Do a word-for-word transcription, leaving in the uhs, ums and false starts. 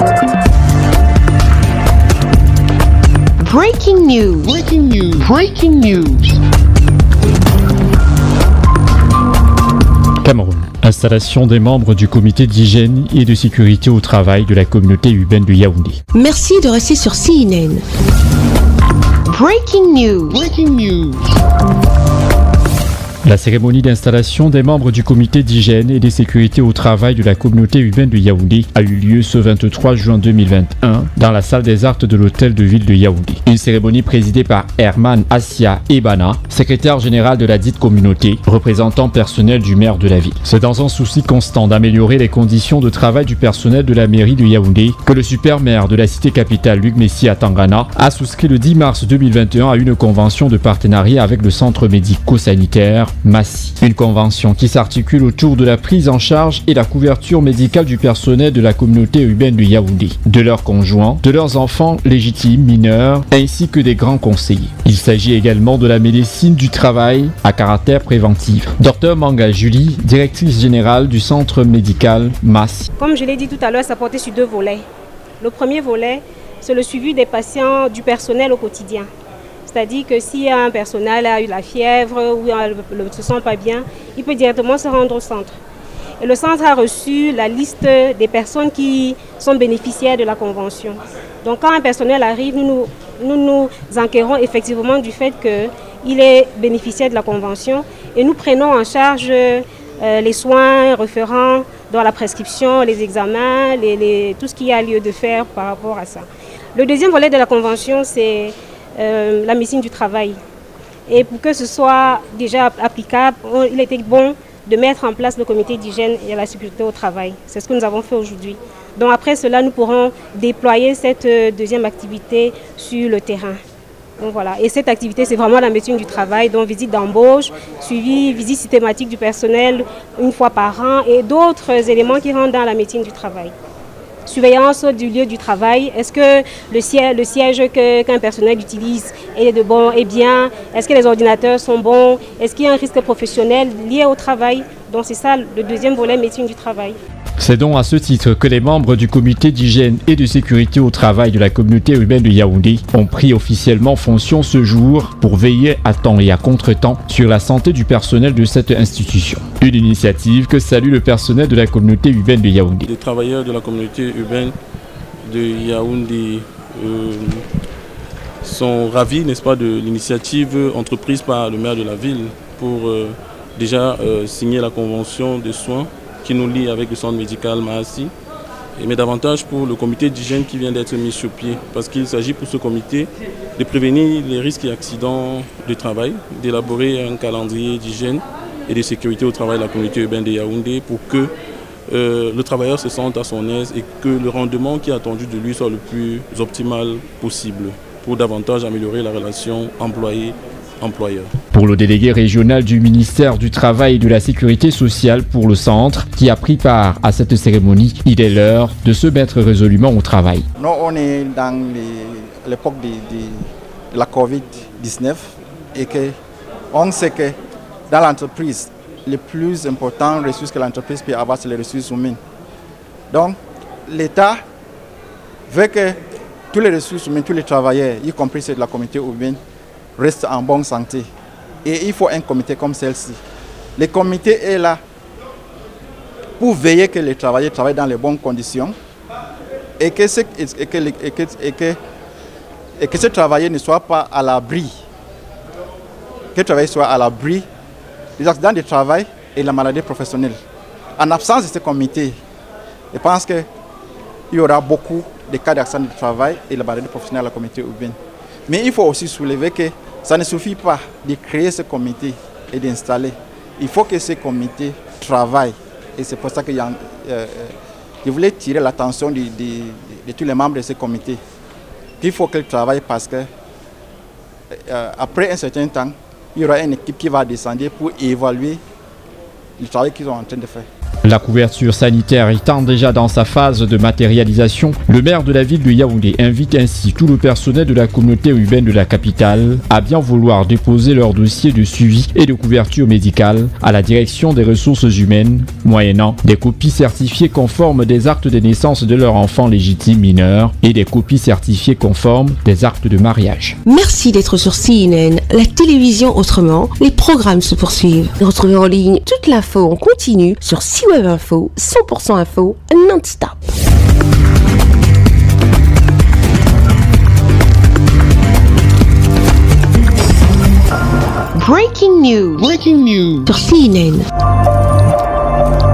Breaking news. Breaking news. Breaking news. Cameroun. Installation des membres du comité d'hygiène et de sécurité au travail de la communauté urbaine de Yaoundé. Merci de rester sur C N N. Breaking news. Breaking news. La cérémonie d'installation des membres du comité d'hygiène et de sécurité au travail de la communauté urbaine de Yaoundé a eu lieu ce vingt-trois juin deux mille vingt et un dans la salle des arts de l'hôtel de ville de Yaoundé. Une cérémonie présidée par Herman Assia Ebana, secrétaire général de la dite communauté, représentant personnel du maire de la ville. C'est dans un souci constant d'améliorer les conditions de travail du personnel de la mairie de Yaoundé que le super maire de la cité capitale Luc Messi Atangana a souscrit le dix mars deux mille vingt et un à une convention de partenariat avec le centre médico-sanitaire Massi. Une convention qui s'articule autour de la prise en charge et la couverture médicale du personnel de la communauté urbaine de Yaoundé, de leurs conjoints, de leurs enfants légitimes mineurs, ainsi que des grands conseillers. Il s'agit également de la médecine du travail à caractère préventif. Docteur Manga Julie, directrice générale du centre médical Massi. Comme je l'ai dit tout à l'heure, ça portait sur deux volets. Le premier volet, c'est le suivi des patients du personnel au quotidien. C'est-à-dire que si un personnel a eu la fièvre ou ne se sent pas bien, il peut directement se rendre au centre. Et le centre a reçu la liste des personnes qui sont bénéficiaires de la convention. Donc quand un personnel arrive, nous nous, nous, nous enquérons effectivement du fait qu'il est bénéficiaire de la convention et nous prenons en charge euh, les soins référents dans la prescription, les examens, les, les, tout ce qu'il y a lieu de faire par rapport à ça. Le deuxième volet de la convention, c'est Euh, la médecine du travail. Et pour que ce soit déjà applicable, on, il était bon de mettre en place le comité d'hygiène et de la sécurité au travail. C'est ce que nous avons fait aujourd'hui. Donc après cela, nous pourrons déployer cette euh, deuxième activité sur le terrain. Donc voilà. Et cette activité, c'est vraiment la médecine du travail, donc visite d'embauche, suivi, visite systématique du personnel une fois par an et d'autres éléments qui rentrent dans la médecine du travail. Surveillance du lieu du travail. Est-ce que le siège, le siège que, qu'un personnel utilise est de bon, est bien? Est-ce que les ordinateurs sont bons? Est-ce qu'il y a un risque professionnel lié au travail? Donc c'est ça le deuxième volet, médecine du travail. C'est donc à ce titre que les membres du comité d'hygiène et de sécurité au travail de la communauté urbaine de Yaoundé ont pris officiellement fonction ce jour pour veiller à temps et à contre-temps sur la santé du personnel de cette institution. Une initiative que salue le personnel de la communauté urbaine de Yaoundé. Les travailleurs de la communauté urbaine de Yaoundé euh, sont ravis, n'est-ce pas, de l'initiative entreprise par le maire de la ville pour euh, déjà euh, signer la convention de soins qui nous lie avec le centre médical Massi, mais davantage pour le comité d'hygiène qui vient d'être mis sur pied, parce qu'il s'agit pour ce comité de prévenir les risques et accidents de travail, d'élaborer un calendrier d'hygiène et de sécurité au travail de la communauté urbaine de Yaoundé pour que euh, le travailleur se sente à son aise et que le rendement qui est attendu de lui soit le plus optimal possible pour davantage améliorer la relation employé employeur. Pour le délégué régional du ministère du Travail et de la Sécurité sociale pour le centre, qui a pris part à cette cérémonie, il est l'heure de se mettre résolument au travail. Nous, on est dans l'époque de, de, de la covid dix-neuf et que on sait que dans l'entreprise, le plus important ressource que l'entreprise peut avoir, c'est les ressources humaines. Donc, l'État veut que tous les ressources humaines, tous les travailleurs, y compris ceux de la communauté urbaine, restent en bonne santé. Et il faut un comité comme celle-ci. Le comité est là pour veiller que les travailleurs travaillent dans les bonnes conditions et que ce, et que, et que, et que, et que ce travailleur ne soit pas à l'abri. Que le travailleur soit à l'abri des accidents de travail et la maladie professionnelle. En absence de ce comité, je pense qu'il y aura beaucoup de cas d'accident de travail et la maladie professionnelle à la communauté urbaine. Mais il faut aussi soulever que ça ne suffit pas de créer ce comité et d'installer. Il faut que ce comité travaille. Et c'est pour ça que euh, je voulais tirer l'attention de, de, de tous les membres de ce comité. Il faut qu'ils travaillent parce que euh, après un certain temps, il y aura une équipe qui va descendre pour évaluer le travail qu'ils sont en train de faire. La couverture sanitaire étant déjà dans sa phase de matérialisation, le maire de la ville de Yaoundé invite ainsi tout le personnel de la communauté urbaine de la capitale à bien vouloir déposer leur dossier de suivi et de couverture médicale à la direction des ressources humaines, moyennant des copies certifiées conformes des actes de naissance de leur enfant légitime mineur et des copies certifiées conformes des actes de mariage. Merci d'être sur C N N, la télévision autrement. Les programmes se poursuivent. Retrouvez en ligne toute l'info en continu sur C Web Info, cent pour cent info, non-stop. Breaking news. Breaking news. Sur C N N.